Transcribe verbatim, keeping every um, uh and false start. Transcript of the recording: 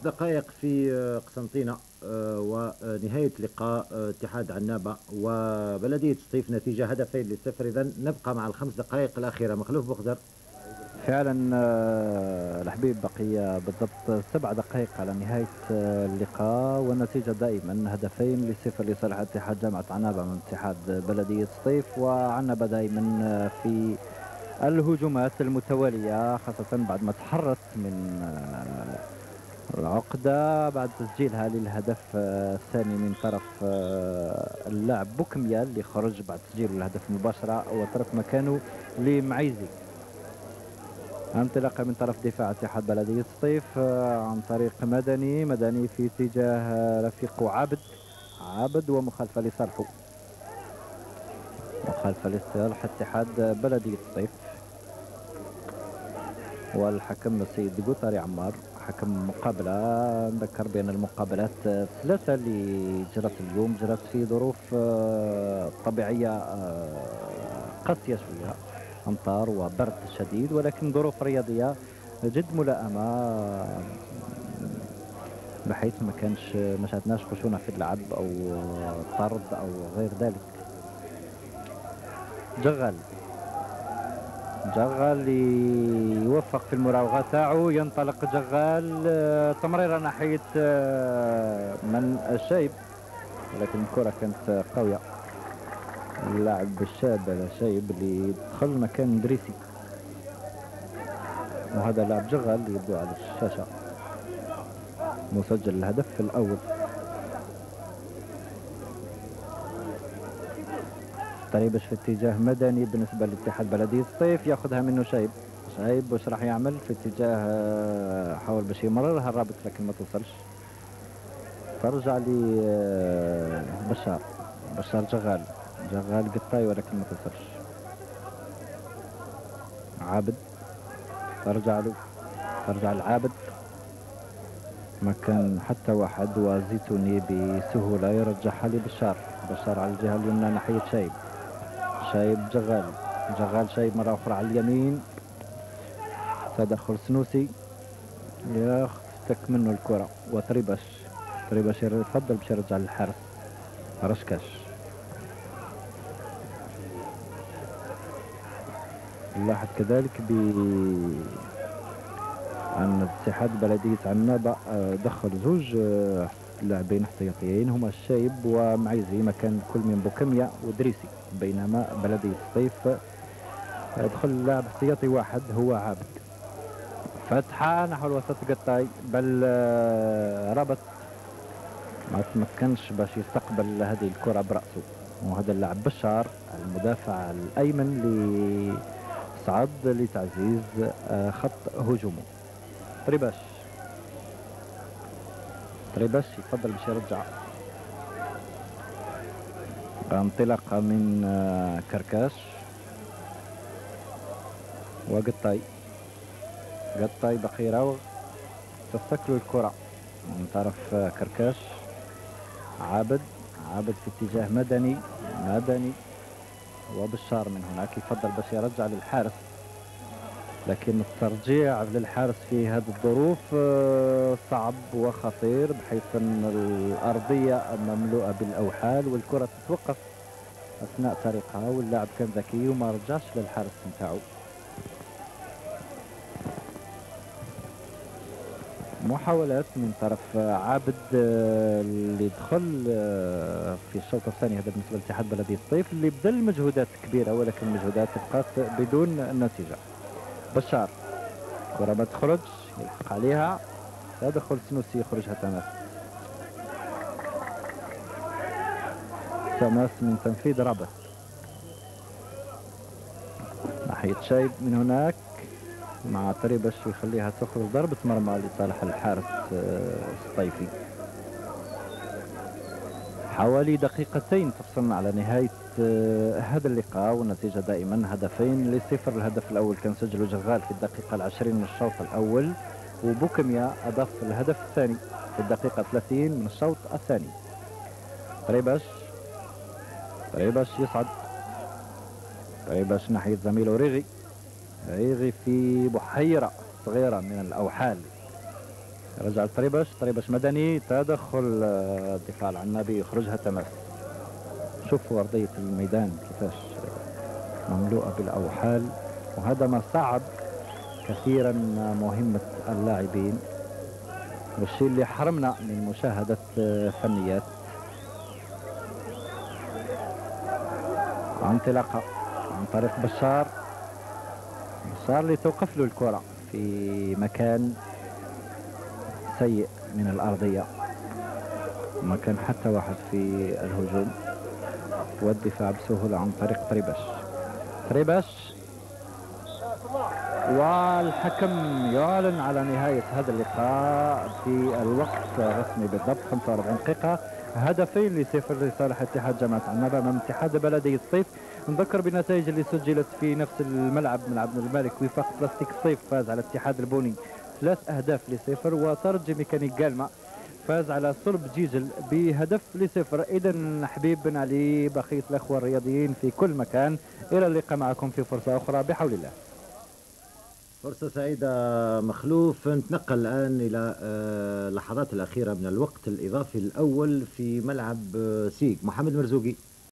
دقائق في آه، قسنطينة، آه، ونهاية لقاء آه، اتحاد عنابة وبلدية سطيف، نتيجة هدفين لصفر. إذا نبقى مع الخمس دقائق الأخيرة. مخلوف بخضر. فعلا آه، الحبيب بقي بالضبط سبع دقائق على نهاية آه، اللقاء، والنتيجة دائما هدفين لصفر لصالح اتحاد جامعة عنابة من اتحاد بلدية سطيف. وعنابة دائما آه، في الهجومات المتوالية، خاصة بعد ما تحرت من آه، العقدة بعد تسجيلها للهدف آه، الثاني من طرف آه، اللاعب بوكميا اللي خرج بعد تسجيل الهدف مباشرة وترك مكانه لمعيزي. انطلاقه من طرف دفاع اتحاد بلدية سطيف آه، عن طريق مدني مدني في اتجاه آه، رفيقه عابد عابد ومخالفة لصالحه، مخالفة لصالح اتحاد بلدية سطيف. والحكم السيد قطري عمار حكم مقابلة. نذكر بأن المقابلات الثلاثة اللي جرت اليوم جرت في ظروف آه، طبيعية آه، قاسية شوية، أمطار وبرد شديد، ولكن ظروف رياضية جد ملائمة، بحيث ما كانش ما شاهدناش خشونة في اللعب أو طرد أو غير ذلك. جغل جغال يوفق في المراوغة تاعو، ينطلق جغال آه، تمريرة ناحية آه، من الشايب، ولكن الكرة كانت قوية. اللاعب الشاب الشايب اللي دخل مكان دريسي، وهذا لاعب جغال اللي يبدو على الشاشة مسجل الهدف الأول. طريبش في اتجاه مدني بالنسبة لاتحاد بلدية سطيف، ياخذها منه شايب. شايب واش راح يعمل في اتجاه آه، حاول باش يمررها الرابط لكن ما توصلش، ترجع لي آه، بشار بشار جغال جغال قطاي ولكن ما توصلش. عابد ترجع له ترجع العابد، ما كان حتى واحد، وزيتوني بسهولة يرجعها لبشار. بشار على الجهة اليمنى ناحية شايب شايب جغال جغال شايب مرة أخرى على اليمين، تدخل سنوسي يختك منه الكرة، وطريبش طريبش يفضل باش يرجع للحارس رشكاش. نلاحظ كذلك ب أن اتحاد بلدية عنابة آه، دخل زوج آه، لاعبين احتياطيين هما الشايب ومعيزي مكان كل من بوكميا ودريسي، بينما بلدية سطيف آه، دخل لاعب احتياطي واحد هو عابد. فتحة نحو الوسط قطاي، بل آه، ربط ما تمكنش باش يستقبل هذه الكرة برأسه، وهذا اللاعب بشار المدافع الأيمن اللي صعد لتعزيز آه، خط هجومه. طريباش طريباش يفضل باش يرجع. انطلاقة من آه، كركاش وقطاي قطاي بقي يراوغ، تستكل الكرة من طرف آه، كركاش. عابد عابد في اتجاه مدني مدني وبشار من هناك يفضل باش يرجع للحارس، لكن الترجيع للحارس في هذه الظروف آه، صعب وخطير، بحيث ان الارضيه مملوءه بالاوحال والكره تتوقف اثناء طريقها، واللاعب كان ذكي وما رجعش للحارس نتاعو. محاولات من طرف عابد آه، اللي دخل آه، في الشوط الثاني، هذا بالنسبه لاتحاد بلديه سطيف اللي بذل مجهودات كبيره، ولكن المجهودات بقات بدون نتيجه. بشار كرة ما تخرج، يلحق عليها، تدخل سنوسي يخرجها تماس تماس من تنفيذ رابط ناحية شايب من هناك مع طريبش يخليها تخرج ضربة مرمى لصالح الحارس السطيفي. حوالي دقيقتين تفصلنا على نهاية هذا اللقاء، والنتيجة دائما هدفين لصفر. الهدف الأول كان سجله جغال في الدقيقة العشرين من الشوط الأول، وبوكميا أضاف الهدف الثاني في الدقيقة ثلاثين من الشوط الثاني. طريبش طريبش يصعد طريبش ناحية زميله ريغي ريغي في بحيرة صغيرة من الأوحال، رجع طريبش، طريبش مدني، تدخل آه، الدفاع العنابي يخرجها تماس. شوفوا أرضية الميدان كيفاش مملوءة بالأوحال، وهذا ما صعب كثيرا مهمة اللاعبين، والشيء اللي حرمنا من مشاهدة آه، فنيات. انطلاقة عن طريق بشار، بشار اللي توقف له الكرة في مكان سيء من الأرضية، ما كان حتى واحد في الهجوم، والدفاع بسهولة عن طريق طريبش. طريبش والحكم يعلن على نهاية هذا اللقاء في الوقت الرسمي بالضبط خمسة وأربعين دقيقة. هدفين لصفر لصالح اتحاد جامعة عنابة امام اتحاد بلدية الصيف. نذكر بالنتائج اللي سجلت في نفس الملعب، ملعب بن الملك. وفاق بلاستيك الصيف فاز على الاتحاد البوني ثلاث اهداف لصفر، وترجي ميكانيك جالما فاز على صلب جيجل بهدف لصفر. اذا حبيب بن علي، بقية الاخوة الرياضيين في كل مكان، الى اللقاء معكم في فرصة اخرى بحول الله. فرصة سعيدة مخلوف. نتنقل الآن إلى اللحظات الأخيرة من الوقت الإضافي الأول في ملعب سيج. محمد مرزوقي.